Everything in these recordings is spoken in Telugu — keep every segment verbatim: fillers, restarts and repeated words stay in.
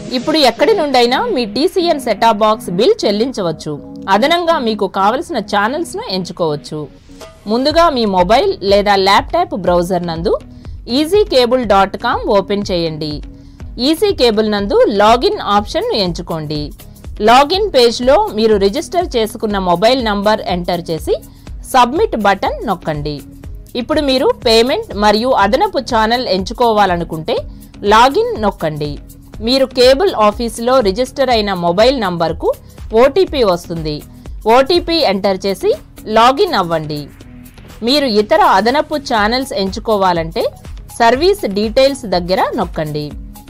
ఇప్పుడు ఎక్కడి నుండైనా మీ టీసీఎన్ సెటాప్ బాక్స్ బిల్ చెల్లించవచ్చు. అదనంగా మీకు కావలసిన ఛానల్స్ ను ఎంచుకోవచ్చు. ముందుగా మీ మొబైల్ లేదా ల్యాప్టాప్ బ్రౌజర్ నందు easy cable dot com open చేయండి. ఈజీ కేబుల్ నందు లాగిన్ ఆప్షన్ ను ఎంచుకోండి. లాగిన్ పేజ్ లో మీరు రిజిస్టర్ చేసుకున్న మొబైల్ నంబర్ ఎంటర్ చేసి సబ్మిట్ బటన్ నొక్కండి. ఇప్పుడు మీరు పేమెంట్ మరియు అదనపు ఛానల్ ఎంచుకోవాలనుకుంటే లాగిన్ నొక్కండి. మీరు కేబుల్ ఆఫీసులో రిజిస్టర్ అయిన మొబైల్ నంబర్కు ఓటీపీ వస్తుంది. ఓటీపీ ఎంటర్ చేసి లాగిన్ అవ్వండి. మీరు ఇతర అదనపు ఛానల్స్ ఎంచుకోవాలంటే సర్వీస్ డీటెయిల్స్ దగ్గర నొక్కండి.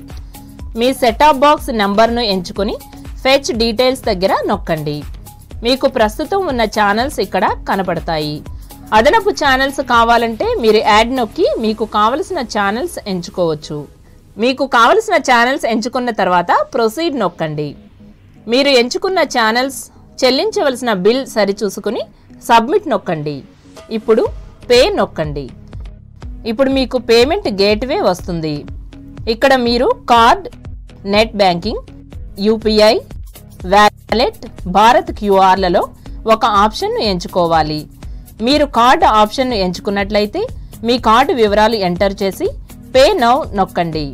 మీ సెటాప్ బాక్స్ నంబర్ను ఎంచుకుని ఫెచ్ డీటెయిల్స్ దగ్గర నొక్కండి. మీకు ప్రస్తుతం ఉన్న ఛానల్స్ ఇక్కడ కనపడతాయి. అదనపు ఛానల్స్ కావాలంటే మీరు యాడ్ నొక్కి మీకు కావలసిన ఛానల్స్ ఎంచుకోవచ్చు. మీకు కావలసిన ఛానల్స్ ఎంచుకున్న తర్వాత ప్రొసీడ్ నొక్కండి. మీరు ఎంచుకున్న ఛానల్స్ చెల్లించవలసిన బిల్ సరిచూసుకుని సబ్మిట్ నొక్కండి. ఇప్పుడు పే నొక్కండి. ఇప్పుడు మీకు పేమెంట్ గేట్వే వస్తుంది. ఇక్కడ మీరు card, net banking, UPI, wallet, Bharat క్యూఆర్లలో ఒక ఆప్షన్ను ఎంచుకోవాలి. మీరు కార్డ్ ఆప్షన్ను ఎంచుకున్నట్లయితే మీ కార్డు వివరాలు ఎంటర్ చేసి పే నౌ నొక్కండి.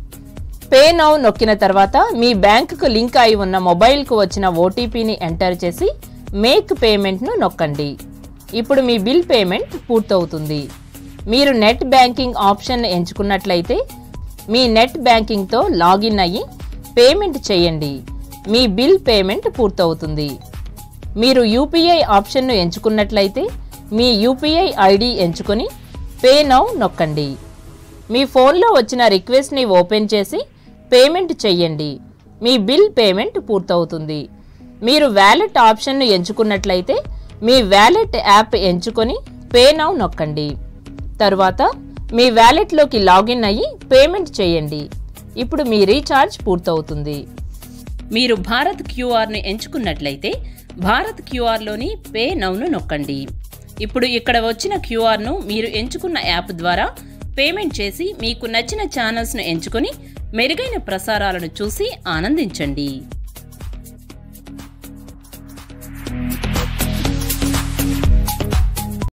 పే నౌ నొక్కిన తర్వాత మీ బ్యాంకుకు లింక్ అయి ఉన్న మొబైల్కు వచ్చిన ఓటీపీని ఎంటర్ చేసి మేక్ పేమెంట్ను నొక్కండి. ఇప్పుడు మీ బిల్ పేమెంట్ పూర్తవుతుంది. మీరు నెట్ బ్యాంకింగ్ ఆప్షన్ ఎంచుకున్నట్లయితే మీ నెట్ బ్యాంకింగ్తో లాగిన్ అయ్యి పేమెంట్ చేయండి. మీ బిల్ పేమెంట్ పూర్తవుతుంది. మీరు యూపీఐ ఆప్షన్ను ఎంచుకున్నట్లయితే మీ యూపీఐ ఐడి ఎంచుకొని పే నౌ నొక్కండి. మీ ఫోన్లో వచ్చిన రిక్వెస్ట్ని ఓపెన్ చేసి పేమెంట్ చెయ్యండి. మీ బిల్ పేమెంట్ పూర్తవుతుంది. మీరు వ్యాలెట్ ఆప్షన్ను ఎంచుకున్నట్లయితే మీ వ్యాలెట్ యాప్ ఎంచుకొని పే నౌ నొక్కండి. తరువాత మీ వ్యాలెట్లోకి లాగిన్ అయ్యి పేమెంట్ చేయండి. ఇప్పుడు మీ రీఛార్జ్ పూర్తవుతుంది. మీరు భారత్ క్యూఆర్ను ఎంచుకున్నట్లయితే భారత్ క్యూఆర్లోని పే నౌను నొక్కండి. ఇప్పుడు ఇక్కడ వచ్చిన క్యూఆర్ను మీరు ఎంచుకున్న యాప్ ద్వారా పేమెంట్ చేసి మీకు నచ్చిన ఛానల్స్ను ఎంచుకొని మెరుగైన ప్రసారాలను చూసి ఆనందించండి.